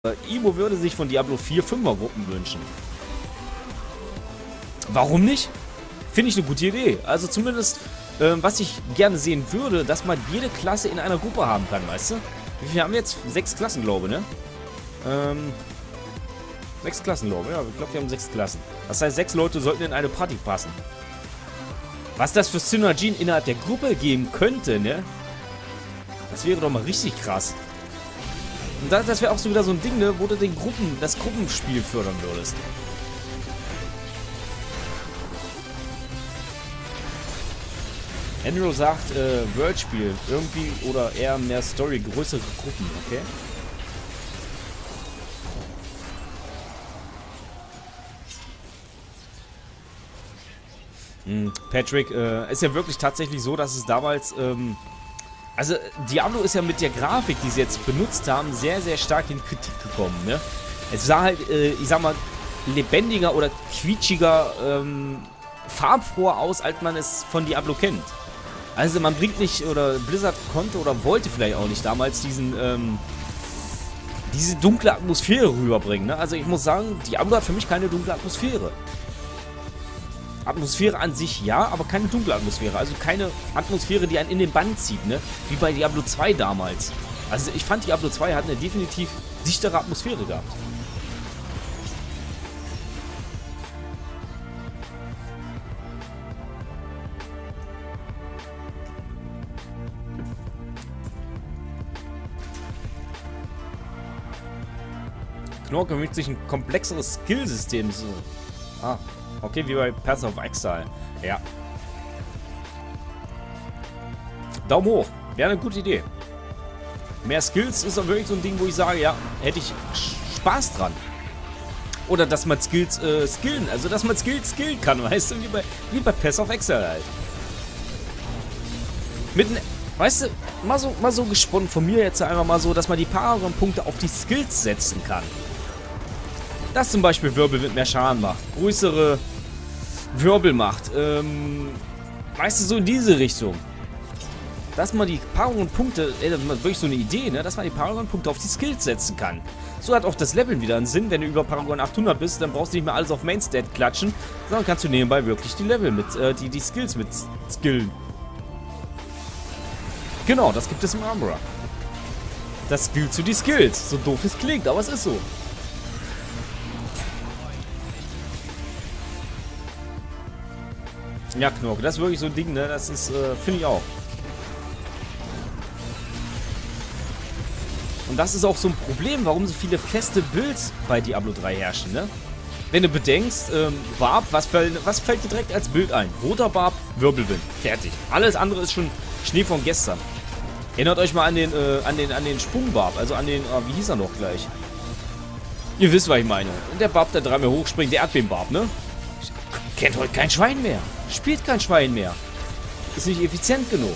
Imo würde sich von Diablo 4 5er-Gruppen wünschen. Warum nicht? Finde ich eine gute Idee. Also zumindest, was ich gerne sehen würde, dass man jede Klasse in einer Gruppe haben kann, weißt du? Wie viele haben wir jetzt? 6 Klassen, glaube ich, ne? 6 Klassen, glaube ich. Ja, ich glaube, wir haben 6 Klassen. Das heißt, 6 Leute sollten in eine Party passen. Was das für Synergien innerhalb der Gruppe geben könnte, ne? Das wäre doch mal richtig krass. Und das wäre auch so wieder so ein Ding, ne, wo du das Gruppenspiel fördern würdest. Andrew sagt, Worldspiel. Irgendwie oder eher mehr Story, größere Gruppen, okay? Patrick, ist ja wirklich tatsächlich so, dass es damals, also Diablo ist ja mit der Grafik, die sie jetzt benutzt haben, sehr, sehr stark in Kritik gekommen, ne? Es sah halt, ich sag mal, lebendiger oder quietschiger, farbfroher aus, als man es von Diablo kennt. Also man bringt nicht, oder Blizzard konnte oder wollte vielleicht auch nicht damals diese dunkle Atmosphäre rüberbringen, ne? Also ich muss sagen, Diablo hat für mich keine dunkle Atmosphäre. Atmosphäre an sich ja, aber keine dunkle Atmosphäre. Also keine Atmosphäre, die einen in den Bann zieht, ne? Wie bei Diablo 2 damals. Also ich fand, Diablo 2 hat eine definitiv dichtere Atmosphäre gehabt. Knorke wünscht sich ein komplexeres Skillsystem. So. Ah, okay, wie bei Path of Exile. Ja. Daumen hoch. Wäre eine gute Idee. Mehr Skills ist auch wirklich so ein Ding, wo ich sage, ja, hätte ich Spaß dran. Oder dass man Skills skillen. Also, dass man Skills skillen kann, weißt du? Wie bei Path of Exile halt. Weißt du, mal so gesponnen von mir jetzt einfach mal so, dass man die Paragon-Punkte auf die Skills setzen kann. Dass zum Beispiel Wirbel mit mehr Schaden macht, größere Wirbel macht, weißt du, so in diese Richtung. Dass man die Paragon-Punkte, das ist wirklich so eine Idee, ne, dass man die Paragon-Punkte auf die Skills setzen kann. So hat auch das Leveln wieder einen Sinn, wenn du über Paragon 800 bist, dann brauchst du nicht mehr alles auf Main-Stat klatschen, sondern kannst du nebenbei wirklich die Level mit, die Skills mit skillen. Genau, das gibt es im Armorer. Das skillt zu die Skills, so doof es klingt, aber es ist so. Ja, Knorke, das ist wirklich so ein Ding, ne? Das ist, finde ich auch. Und das ist auch so ein Problem, warum so viele feste Builds bei Diablo 3 herrschen, ne? Wenn du bedenkst, Barb, was fällt dir direkt als Bild ein? Roter Barb, Wirbelwind. Fertig. Alles andere ist schon Schnee von gestern. Erinnert euch mal an den Sprungbarb, also an den, wie hieß er noch gleich? Ihr wisst, was ich meine. Der Barb, der dreimal hochspringt, der Erdbebenbarb, ne? Kennt heute kein Schwein mehr. Spielt kein Schwein mehr. Ist nicht effizient genug.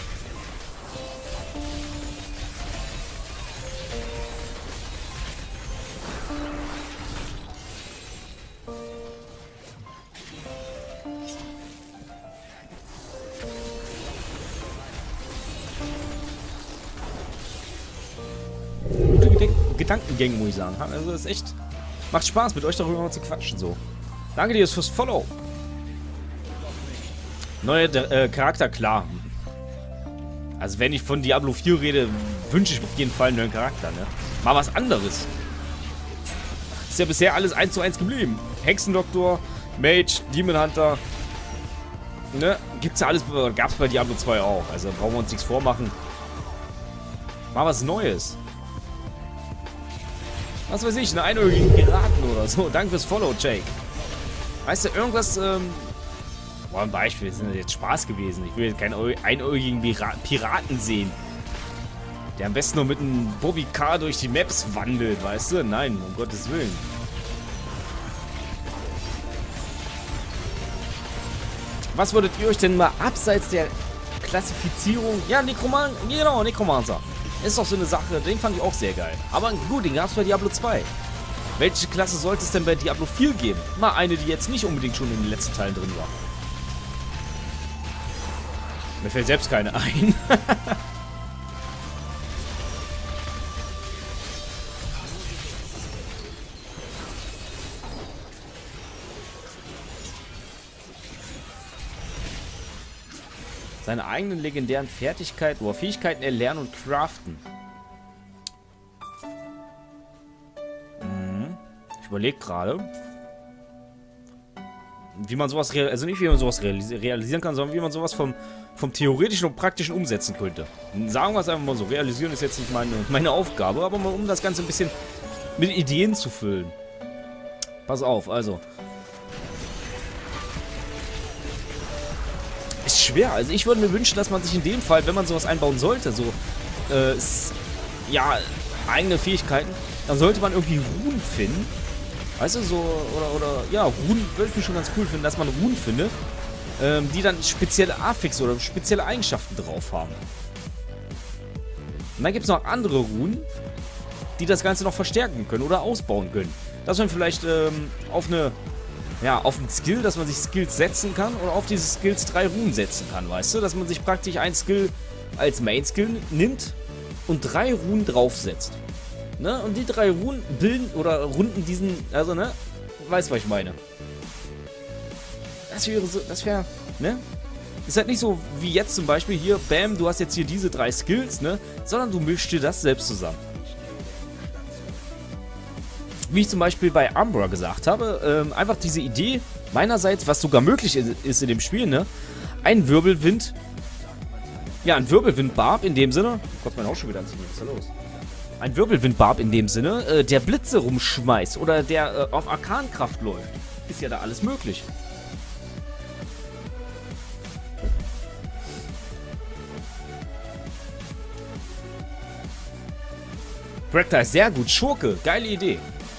Gute Gedankengänge, muss ich sagen. Also das ist echt... Macht Spaß, mit euch darüber mal zu quatschen, so. Danke dir fürs Follow. Neuer Charakter, klar. Also wenn ich von Diablo 4 rede, wünsche ich auf jeden Fall einen neuen Charakter, ne? Mal was anderes. Ist ja bisher alles 1:1 geblieben. Hexendoktor, Mage, Demon Hunter. Ne? Gibt's ja alles, gab's bei Diablo 2 auch. Also brauchen wir uns nichts vormachen. Mal was Neues. Was weiß ich, einen einäugigen Piraten oder so. Danke fürs Follow, Jake. Weißt du, irgendwas, boah, ein Beispiel, das ist jetzt Spaß gewesen. Ich will jetzt keinen einäugigen Piraten sehen. Der am besten nur mit einem Bobby Car durch die Maps wandelt, weißt du? Nein, um Gottes Willen. Was würdet ihr euch denn mal abseits der Klassifizierung... Ja, Necromancer. Ist doch so eine Sache, den fand ich auch sehr geil. Aber gut, den gab es bei Diablo 2. Welche Klasse sollte es denn bei Diablo 4 geben? Mal eine, die jetzt nicht unbedingt schon in den letzten Teilen drin war. Mir fällt selbst keine ein. seine eigenen legendären Fertigkeiten oder Fähigkeiten erlernen und craften. Ich überlege gerade, wie man sowas, also nicht wie man sowas realisieren kann, sondern wie man sowas vom theoretischen und praktischen umsetzen könnte. Sagen wir es einfach mal so, realisieren ist jetzt nicht meine Aufgabe, aber mal um das Ganze ein bisschen mit Ideen zu füllen. Pass auf, also. Ist schwer, also ich würde mir wünschen, dass man sich in dem Fall, wenn man sowas einbauen sollte, so, ja, eigene Fähigkeiten, dann sollte man irgendwie Runen finden. Weißt du, so, oder ja, Runen würde ich mir schon ganz cool finden, dass man Runen findet, die dann spezielle Affixe oder spezielle Eigenschaften drauf haben. Und dann gibt es noch andere Runen, die das Ganze noch verstärken können oder ausbauen können. Dass man vielleicht auf einen Skill, dass man sich Skills setzen kann oder auf diese Skills 3 Runen setzen kann, weißt du? Dass man sich praktisch ein Skill als Main-Skill nimmt und 3 Runen draufsetzt. Ne? Und die 3 Runen bilden oder runden diesen, also ne? Weißt du, was ich meine? Das wäre so, ne? Ist halt nicht so wie jetzt zum Beispiel hier, bam, du hast jetzt hier diese 3 Skills, ne? Sondern du mischst dir das selbst zusammen. Wie ich zum Beispiel bei Umbra gesagt habe, einfach diese Idee meinerseits, was sogar möglich ist in dem Spiel, ne? Ein Wirbelwind, ja, ein Wirbelwind-Barb in dem Sinne, Gott, mein Haus schon wieder anziehen, was ist da los? Ein Wirbelwind-Barb in dem Sinne, der Blitze rumschmeißt oder der auf Arkankraft läuft. Ist ja da alles möglich. Projektor ist sehr gut. Schurke, geile Idee.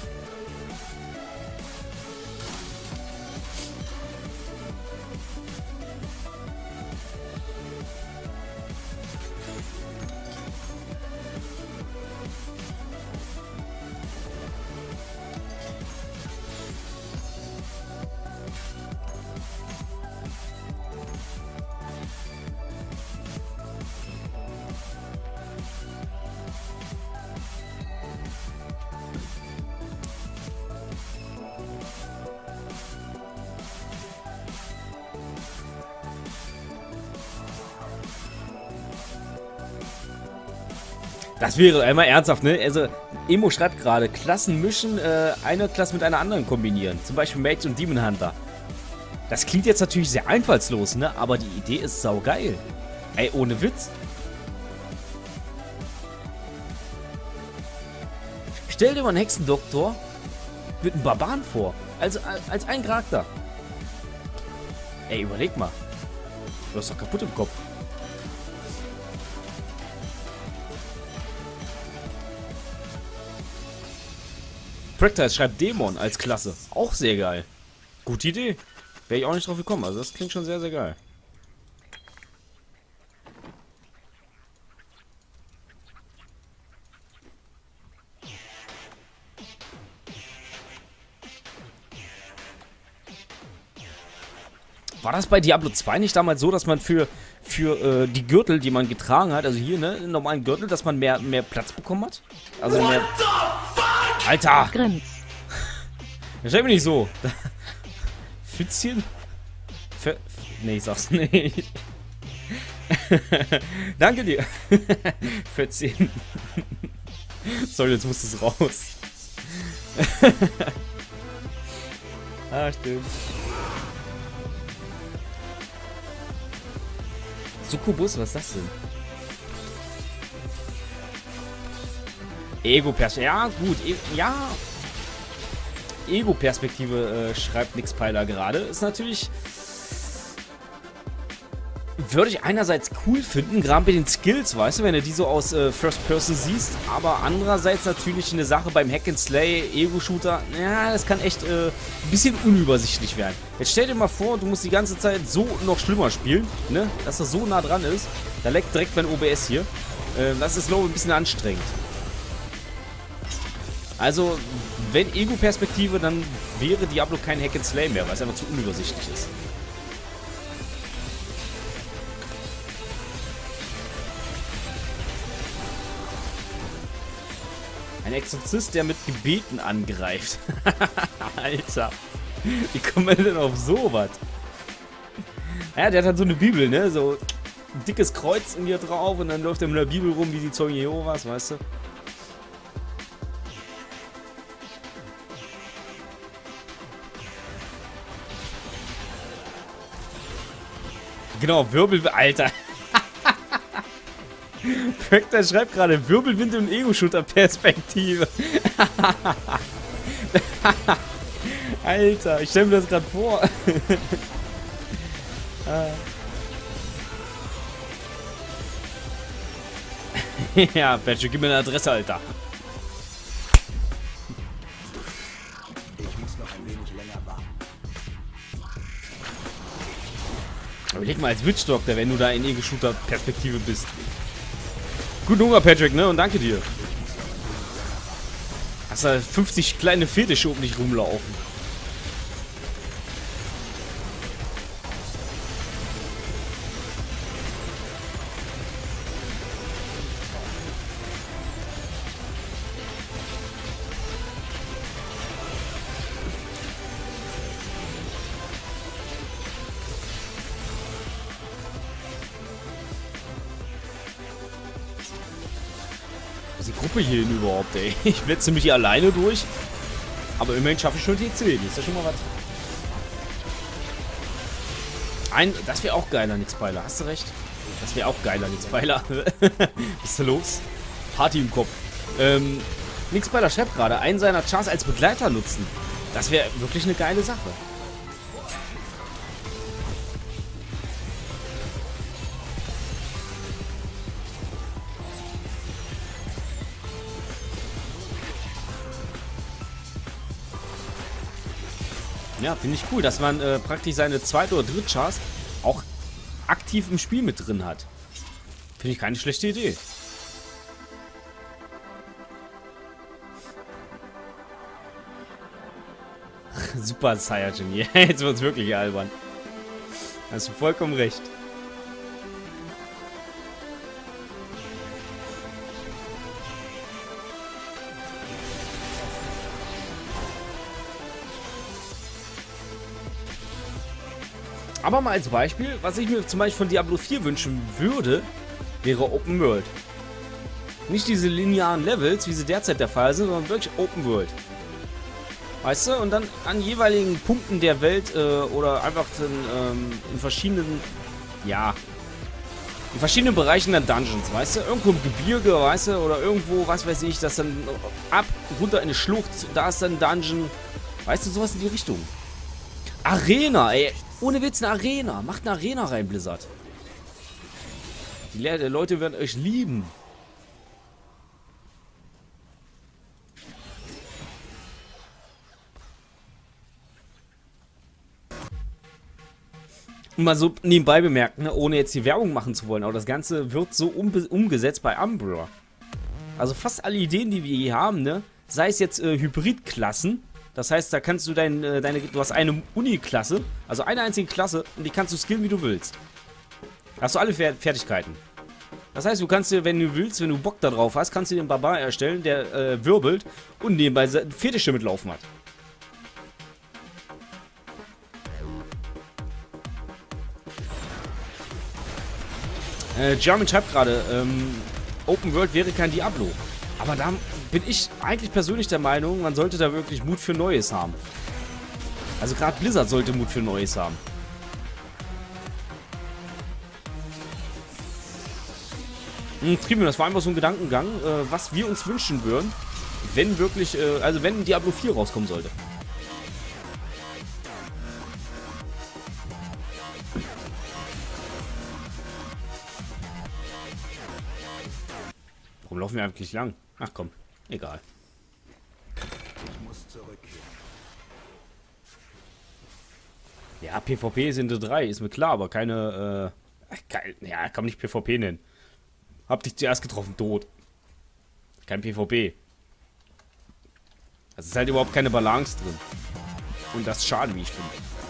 Das wäre einmal ernsthaft, ne? Also, Emo schreibt gerade, Klassen mischen, eine Klasse mit einer anderen kombinieren. Zum Beispiel Mage und Demon Hunter. Das klingt jetzt natürlich sehr einfallslos, ne? Aber die Idee ist saugeil. Ey, ohne Witz. Stell dir mal einen Hexendoktor mit einem Barbaren vor. Also, als ein Charakter. Ey, überleg mal. Du hast doch kaputt im Kopf. Practice schreibt Dämon als Klasse. Auch sehr geil. Gute Idee. Wäre ich auch nicht drauf gekommen. Also das klingt schon sehr, sehr geil. War das bei Diablo 2 nicht damals so, dass man für die Gürtel, die man getragen hat, also hier, ne, einen normalen Gürtel, dass man mehr Platz bekommen hat? Also mehr... Alter! Grims. Das schreibt mir nicht so. Pfützchen? Nee, ich sag's nicht. Danke dir. Pfützchen. Sorry, jetzt musst du es raus. Ah, stimmt. Succubus, was ist das denn? Ego-Perspektive. Ja, gut. Ja. Ego-Perspektive schreibt Nixpeiler gerade. Ist natürlich... Würde ich einerseits cool finden, gerade mit den Skills, weißt du, wenn du die so aus First Person siehst. Aber andererseits natürlich eine Sache beim Hack and Slay, Ego-Shooter. Ja, das kann echt ein bisschen unübersichtlich werden. Jetzt stell dir mal vor, du musst die ganze Zeit so noch schlimmer spielen, ne? Dass das so nah dran ist. Da leckt direkt mein OBS hier. Das ist, glaube ich, ein bisschen anstrengend. Also, wenn Ego-Perspektive, dann wäre Diablo kein Hack and Slay mehr, weil es einfach zu unübersichtlich ist. Ein Exorzist, der mit Gebeten angreift. Alter. Wie kommt man denn auf sowas? Ja, der hat halt so eine Bibel, ne? So, ein dickes Kreuz in dir drauf und dann läuft er mit der Bibel rum wie die Zeugen Jehovas, weißt du? Genau, Wirbel... Alter. Vector schreibt gerade Wirbelwind und Ego-Shooter-Perspektive. Alter, ich stelle mir das gerade vor. Ja, Patrick, gib mir eine Adresse, Alter. Ich muss noch ein wenig länger warten. Überleg mal als Witch Doctor, wenn du da in Ego-Shooter-Perspektive bist. Guten Hunger, Patrick, ne? Und danke dir. Hast da 50 kleine Fetische um dich rumlaufen. Die Gruppe hier hin überhaupt, ey. Ich blitze mich hier alleine durch. Aber immerhin schaffe ich schon die 10. Ist ja schon mal was. Das wäre auch geiler, Nixpeiler. Hast du recht? Das wäre auch geiler, Nixpeiler. Was ist da los? Party im Kopf. Nixpeiler schreibt gerade, einen seiner Chars als Begleiter nutzen. Das wäre wirklich eine geile Sache. Ja, finde ich cool, dass man praktisch seine Zweit- oder Drittchars auch aktiv im Spiel mit drin hat. Finde ich keine schlechte Idee. Super Saiyajin. Jetzt wird es wirklich albern. Hast du vollkommen recht. Aber mal als Beispiel, was ich mir zum Beispiel von Diablo 4 wünschen würde, wäre Open World. Nicht diese linearen Levels, wie sie derzeit der Fall sind, sondern wirklich Open World. Weißt du? Und dann an jeweiligen Punkten der Welt oder einfach in verschiedenen, ja, in verschiedenen Bereichen der Dungeons, weißt du? Irgendwo im Gebirge, weißt du? Oder irgendwo, was weiß ich, das dann runter in eine Schlucht, da ist dann ein Dungeon. Weißt du, sowas in die Richtung. Arena, ey. Ohne Witz, eine Arena. Macht eine Arena rein, Blizzard. Die Leute werden euch lieben. Und mal so nebenbei bemerkt, ne, ohne jetzt die Werbung machen zu wollen, aber das Ganze wird so umgesetzt bei Umbra. Also fast alle Ideen, die wir hier haben, ne, sei es jetzt Hybridklassen. Das heißt, da kannst du du hast eine Uni-Klasse, also eine einzige Klasse, und die kannst du skillen, wie du willst. Da hast du alle Fertigkeiten. Das heißt, du kannst dir, wenn du willst, wenn du Bock da drauf hast, kannst du den Barbar erstellen, der wirbelt und nebenbei Fetische mitlaufen hat. German schreibt gerade, Open World wäre kein Diablo. Aber da bin ich eigentlich persönlich der Meinung, man sollte da wirklich Mut für Neues haben. Also gerade Blizzard sollte Mut für Neues haben. Trieben, das war einfach so ein Gedankengang, was wir uns wünschen würden, wenn wirklich, also wenn Diablo 4 rauskommen sollte. Warum laufen wir eigentlich lang? Ach komm, egal. Ich muss zurückkehren. Ja, PvP sind 3, ist mir klar, aber keine, ja, kann man nicht PvP nennen. Hab dich zuerst getroffen, tot. Kein PvP. Also ist halt überhaupt keine Balance drin. Und das ist schade, wie ich finde.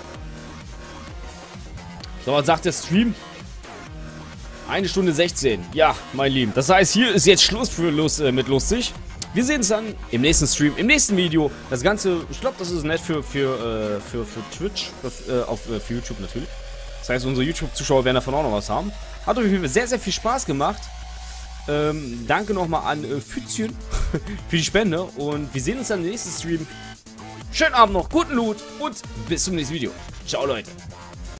So, was sagt der Stream? 1 Stunde 16. Ja, mein Lieben. Das heißt, hier ist jetzt Schluss mit lustig. Wir sehen uns dann im nächsten Stream, im nächsten Video. Das Ganze, ich glaube, das ist nett für Twitch, für YouTube natürlich. Das heißt, unsere YouTube-Zuschauer werden davon auch noch was haben. Hat auf jeden Fall sehr, sehr viel Spaß gemacht. Danke nochmal an Pfützchen für die Spende. Und wir sehen uns dann im nächsten Stream. Schönen Abend noch, guten Loot und bis zum nächsten Video. Ciao, Leute.